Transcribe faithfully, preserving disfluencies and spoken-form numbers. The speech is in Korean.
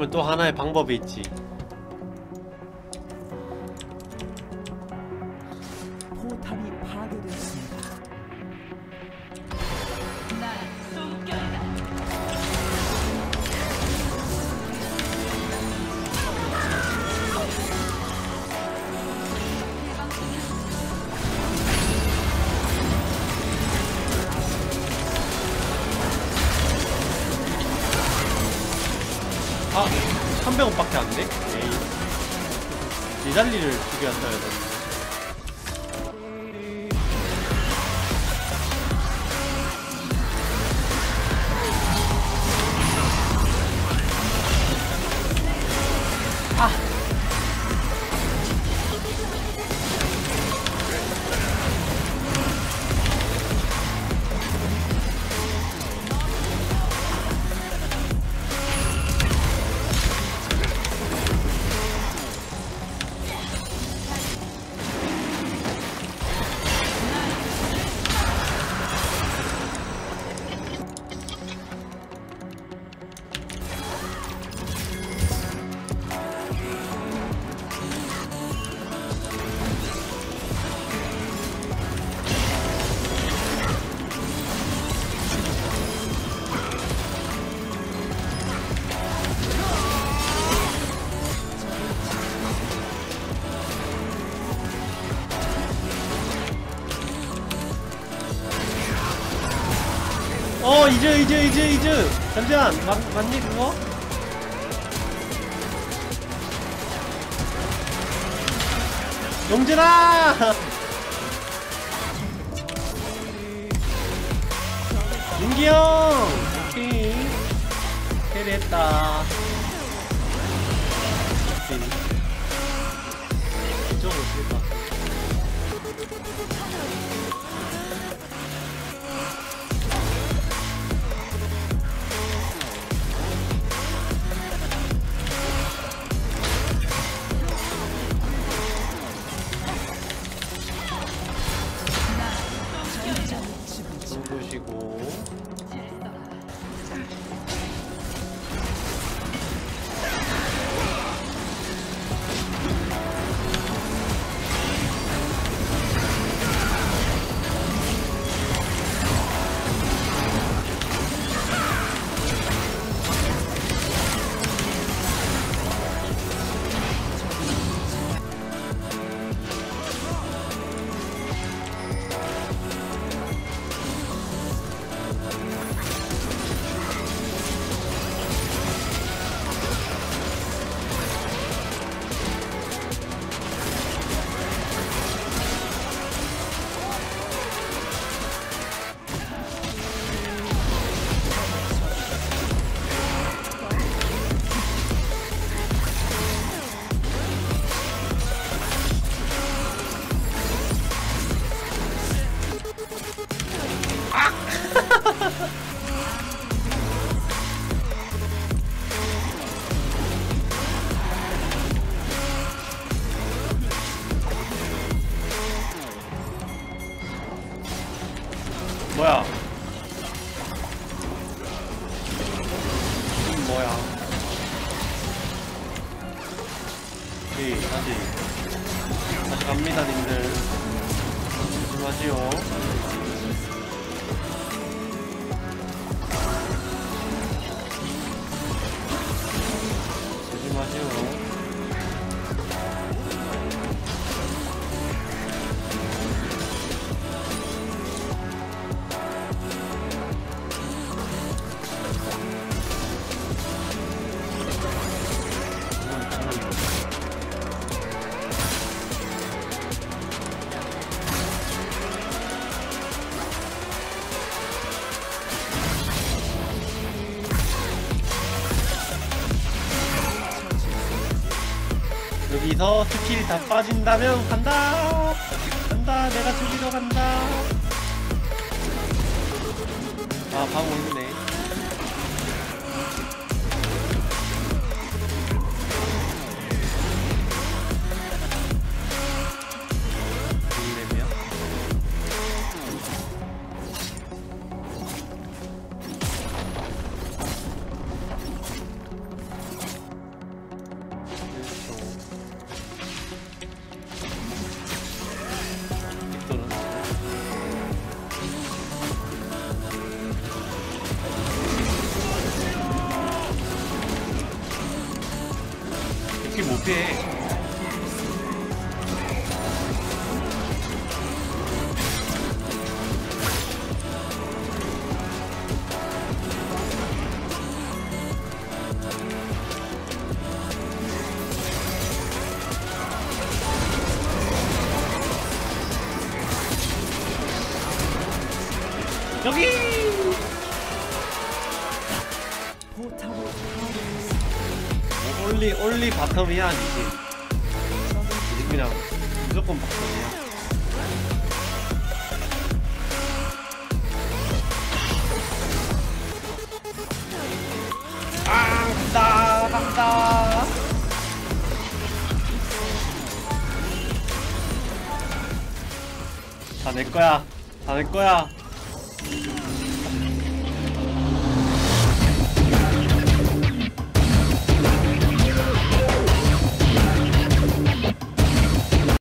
이건 또 하나의 방법이 있지. 포탑이 파괴되었습니다. 아, 삼백 원밖에 안 돼? 에이. 니달리를 죽였어야 되는데. 아! 어, 이즈, 이즈, 이즈, 이즈! 잠시만! 맞, 맞니, 그거? 용진아! 윤기형! 오케이. 캐리했다. 오케이. 이쪽으로 쓸까? 보시고 뭐야? 이건 뭐야? 오케이, 다시 다시 갑니다, 님들. 조심하시오. 조심하시오. 여기서 스킬 다 빠진다면 간다! 간다! 내가 죽이러 간다! 아, 방어 있네. 여기. 포탑을 파괴했습니다. 올리 올리 바텀이야 아니지? 그냥 무조건 바텀이야. 아 간다 간다. 다 내 거야. 다 내 거야.